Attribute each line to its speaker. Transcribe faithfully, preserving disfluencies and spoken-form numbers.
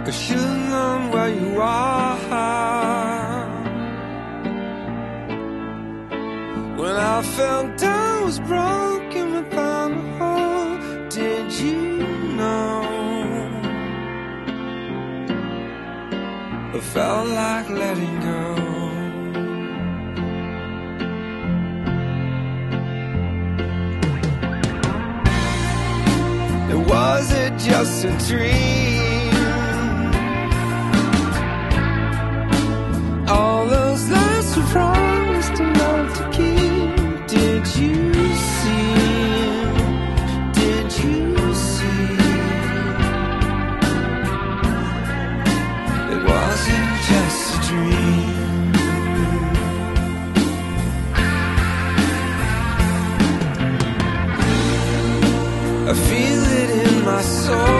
Speaker 1: I should've known where you are. When I felt I was broken without a hope, did you know? It felt like letting go. Was it just a dream? All those lies were promised to love to keep. Did you see? Did you see? It wasn't just a dream. I feel it in my soul.